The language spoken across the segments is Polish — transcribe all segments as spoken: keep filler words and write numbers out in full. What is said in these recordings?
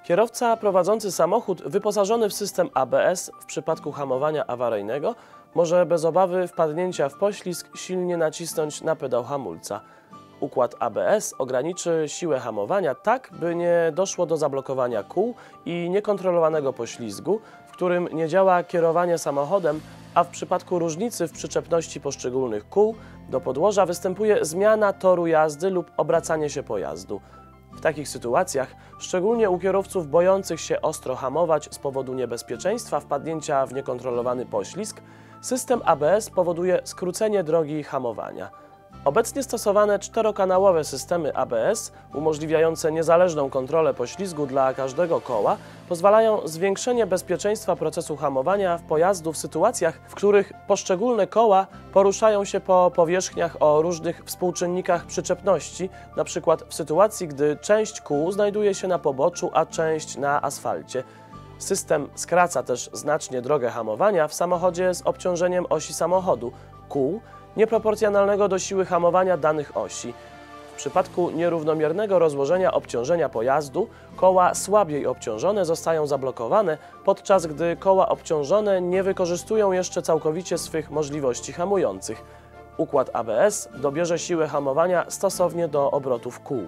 Kierowca prowadzący samochód wyposażony w system A B S w przypadku hamowania awaryjnego może bez obawy wpadnięcia w poślizg silnie nacisnąć na pedał hamulca. Układ A B S ograniczy siłę hamowania tak, by nie doszło do zablokowania kół i niekontrolowanego poślizgu, w którym nie działa kierowanie samochodem, a w przypadku różnicy w przyczepności poszczególnych kół do podłoża występuje zmiana toru jazdy lub obracanie się pojazdu. W takich sytuacjach, szczególnie u kierowców bojących się ostro hamować z powodu niebezpieczeństwa wpadnięcia w niekontrolowany poślizg, system A B S powoduje skrócenie drogi hamowania. Obecnie stosowane czterokanałowe systemy A B S, umożliwiające niezależną kontrolę poślizgu dla każdego koła, pozwalają zwiększenie bezpieczeństwa procesu hamowania pojazdu w sytuacjach, w których poszczególne koła poruszają się po powierzchniach o różnych współczynnikach przyczepności, np. w sytuacji, gdy część kół znajduje się na poboczu, a część na asfalcie. System skraca też znacznie drogę hamowania w samochodzie z obciążeniem osi samochodu, kół, nieproporcjonalnego do siły hamowania danych osi. W przypadku nierównomiernego rozłożenia obciążenia pojazdu koła słabiej obciążone zostają zablokowane, podczas gdy koła obciążone nie wykorzystują jeszcze całkowicie swych możliwości hamujących. Układ A B S dobierze siłę hamowania stosownie do obrotów kół.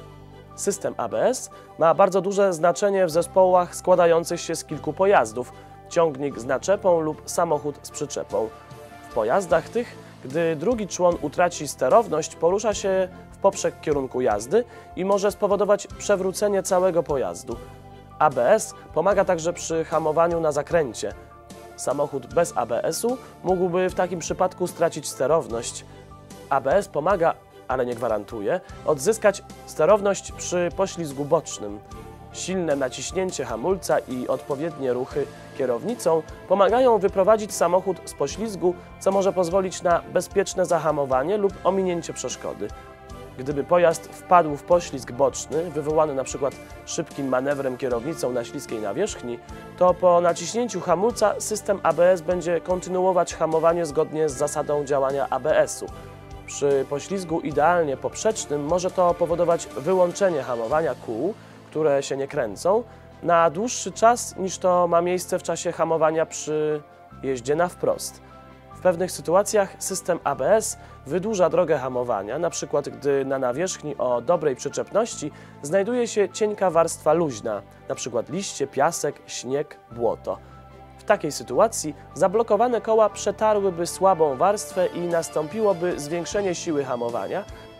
System A B S ma bardzo duże znaczenie w zespołach składających się z kilku pojazdów, ciągnik z naczepą lub samochód z przyczepą. W pojazdach tych, gdy drugi człon utraci sterowność, porusza się w poprzek kierunku jazdy i może spowodować przewrócenie całego pojazdu. A B S pomaga także przy hamowaniu na zakręcie. Samochód bez A B S-u mógłby w takim przypadku stracić sterowność. A B S pomaga, ale nie gwarantuje, odzyskać sterowność przy poślizgu bocznym. Silne naciśnięcie hamulca i odpowiednie ruchy kierownicą pomagają wyprowadzić samochód z poślizgu, co może pozwolić na bezpieczne zahamowanie lub ominięcie przeszkody. Gdyby pojazd wpadł w poślizg boczny, wywołany np. szybkim manewrem kierownicą na śliskiej nawierzchni, to po naciśnięciu hamulca system A B S będzie kontynuować hamowanie zgodnie z zasadą działania A B S-u. Przy poślizgu idealnie poprzecznym może to powodować wyłączenie hamowania kół, które się nie kręcą, na dłuższy czas niż to ma miejsce w czasie hamowania przy jeździe na wprost. W pewnych sytuacjach system A B S wydłuża drogę hamowania, np. gdy na nawierzchni o dobrej przyczepności znajduje się cienka warstwa luźna, np. liście, piasek, śnieg, błoto. W takiej sytuacji zablokowane koła przetarłyby słabą warstwę i nastąpiłoby zwiększenie siły hamowania,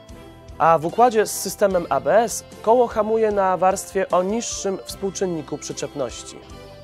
a w układzie z systemem A B S koło hamuje na warstwie o niższym współczynniku przyczepności.